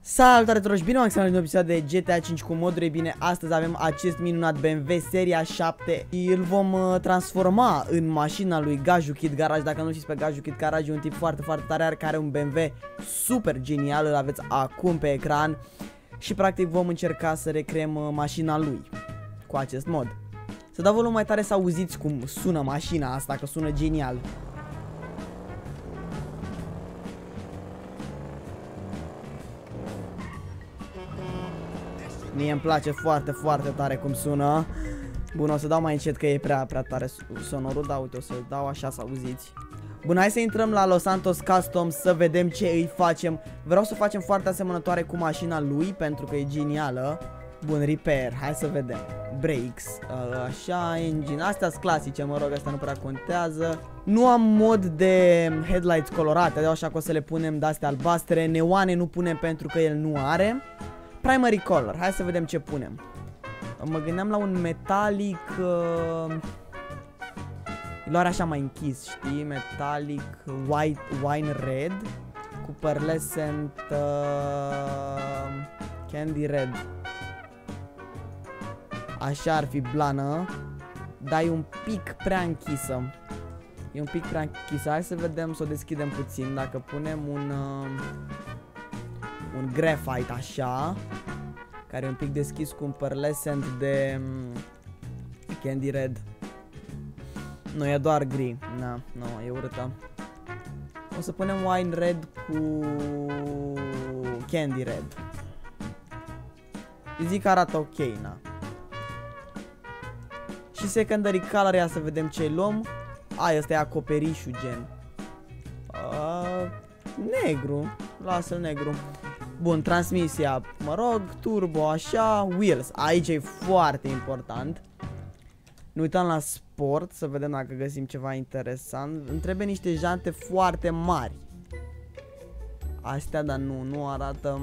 Salutare tuturor și bine v-am găsit la un episod de GTA 5 cu moduri. Bine, astăzi avem acest minunat BMW seria 7. Îl vom transforma în mașina lui Gaju Kid Garage. Dacă nu știți pe Gaju Kid Garage, e un tip foarte tare care are un BMW super genial. Îl aveți acum pe ecran. Și practic vom încerca să recreăm mașina lui cu acest mod. Să dau volum mai tare să auziți cum sună mașina asta, că sună genial. Mie îmi place foarte tare cum sună. Bun, o să dau mai încet că e prea tare sonorul, dar uite, o să-l dau așa să auziți. Bun, hai să intrăm la Los Santos Custom să vedem ce îi facem. Vreau să facem foarte asemănătoare cu mașina lui, pentru că e genială. Bun, repair, hai să vedem. Brakes, așa, engine, astea-s clasice, mă rog, astea nu prea contează. Nu am mod de headlights colorate, așa că o să le punem de-astea albastre. Neoane nu punem pentru că el nu are. Primary color, hai să vedem ce punem. Mă gândeam la un metalic, îl are așa mai închis, știi? Metalic wine red cu pearlescent candy red. Așa ar fi blană, dar e un pic prea închisă. E un pic prea închisă. Hai să vedem, să o deschidem puțin. Dacă punem un graphite așa, care e un pic deschis cu un pearlescent de candy red. Nu, e doar gri. Na, nu, e urâtă. O să punem wine red cu candy red. Zic că arată ok, na. Și secondary color, ia să vedem ce luăm. Ăsta e acoperișul, gen. Negru. Lasă-l negru. Bun, transmisia, mă rog, turbo, așa, wheels, aici e foarte important. Ne uităm la sport, să vedem dacă găsim ceva interesant. Îmi trebuie niște jante foarte mari. Astea, dar nu arată.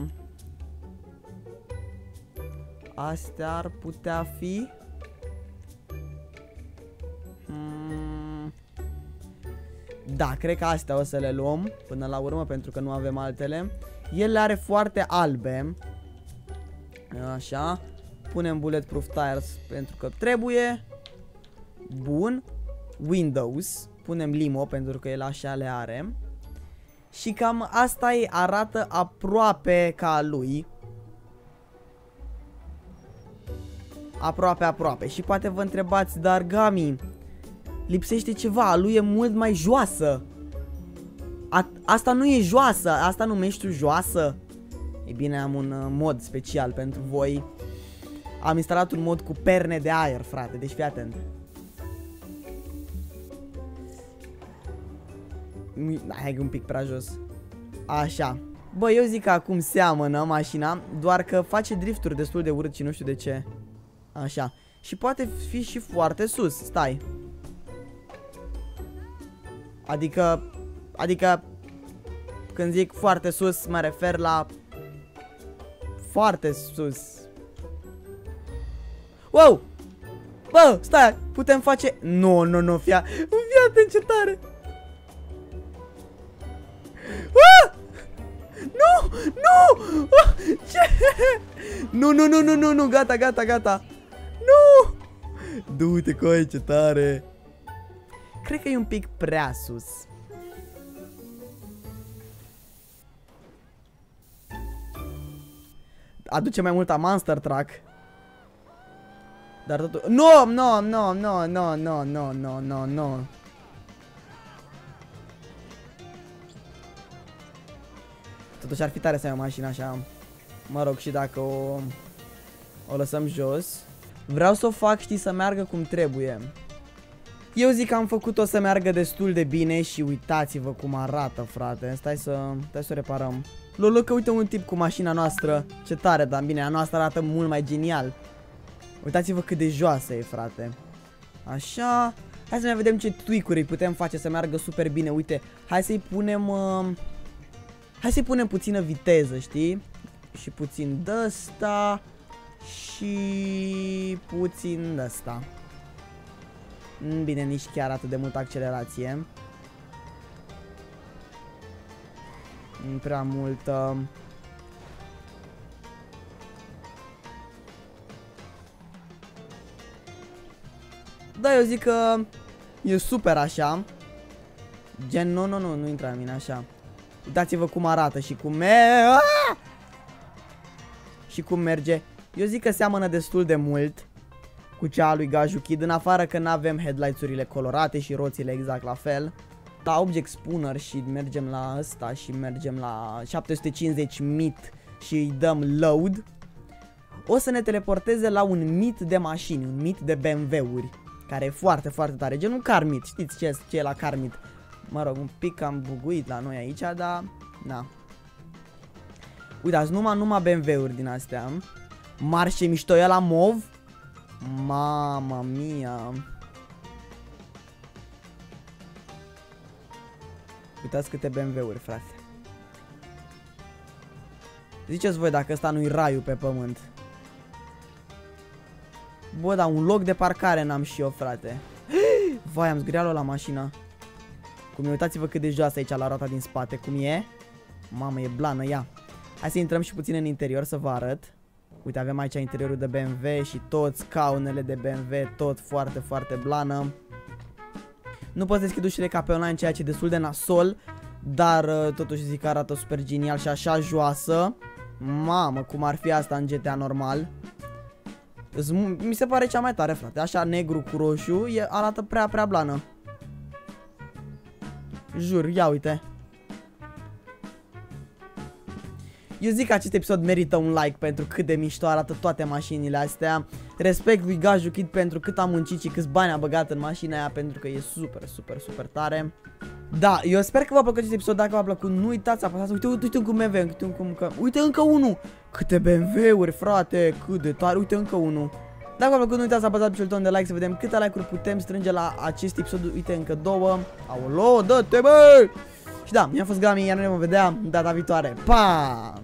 Astea ar putea fi. Da, cred că astea o să le luăm până la urmă, pentru că nu avem altele. El le are foarte albe. Așa. Punem bulletproof tires pentru că trebuie. Bun. Windows. Punem limo pentru că el așa le are. Și cam asta e, arată aproape ca a lui. Aproape. Și poate vă întrebați, dar Gami, lipsește ceva, a lui e mult mai joasă. Asta nu e joasă, asta numești tu joasă? E bine, am un mod special pentru voi. Am instalat un mod cu perne de aer, frate, deci fii atent. Hai că un pic prea jos. Așa. Bă, eu zic că acum seamănă mașina, doar că face drifturi destul de urât și nu știu de ce. Așa. Și poate fi și foarte sus, stai. Adică când zic foarte sus, mă refer la foarte sus. Wow! Bă, stai, putem face. Nu, fii atent, ce tare. Nu! Ce? Nu, gata. Nu! Du-te cu aici, ce tare. Cred că e un pic prea sus. Aduce mai mult a Monster Truck. Dar totul. No. Totuși ar fi tare să ai o mașină așa. Mă rog, și dacă o lăsăm jos. Vreau să o fac, știi, să meargă cum trebuie. Eu zic că am făcut-o să meargă destul de bine și uitați-vă cum arată, frate. Stai să o reparăm. Lolo, că uite un tip cu mașina noastră. Ce tare, dar bine, a noastră arată mult mai genial. Uitați-vă cât de joasă e, frate. Așa. Hai să ne vedem ce tweak-uri putem face să meargă super bine. Uite, hai să-i punem puțină viteză, știi? Și puțin de-asta. Și puțin de-asta. Bine, nici chiar atât de multă accelerație. Prea multă. Da, eu zic că e super așa. Gen, nu intra în mine așa. Uitați-vă cum arată și cum merge. Eu zic că seamănă destul de mult cu cea a lui Gaju Kid, în afară că n-avem headlights-urile colorate și roțile exact la fel. La Object Spooner și mergem la ăsta și mergem la 750 meet și îi dăm load. O să ne teleporteze la un meet de mașini, un meet de BMW-uri, care e foarte, foarte tare, gen un car meet. Știți ce e la car meet? Mă rog, un pic am buguit la noi aici, dar na. Uitați, numai BMW-uri din astea. Mari și mișto, ăla mov. Mama mia. Uitați câte BMW-uri, frate. Ziceți voi dacă ăsta nu-i raiul pe pământ. Bă, dar un loc de parcare n-am și eu, frate. Vai, am zgriat la mașină. Cum e, uitați-vă cât de joasă aici la roata din spate. Cum e? Mamă, e blană, ia. Hai să intrăm și puțin în interior să vă arăt. Uite, avem aici interiorul de BMW și toți scaunele de BMW, tot foarte, foarte blană. Nu poți deschide ușile ca pe online, ceea ce e destul de nasol, dar totuși zic că arată super genial și așa joasă. Mamă, cum ar fi asta în GTA normal. Mi se pare cea mai tare, frate. Așa negru cu roșu, arată prea, prea blană. Jur, ia uite. Eu zic că acest episod merită un like pentru cât de mișto arată toate mașinile astea. Respect lui Gaju Kid pentru cât a muncit și câți bani a băgat în mașina aia, pentru că e super, super, super tare. Da, eu sper că v-a plăcut acest episod. Dacă v-a plăcut, nu uitați să apăsați. Uite un BMW, uite încă unul. Câte BMW-uri, frate, cât de tare. Uite încă unul. Dacă v-a plăcut, nu uitați să apăsați pe butonul de like să vedem câte like-uri putem strânge la acest episod. Uite încă două. Aolo, dă-te, bă! Și da, mi-a fost Gami, iar noi ne vom vedea data viitoare. Pa!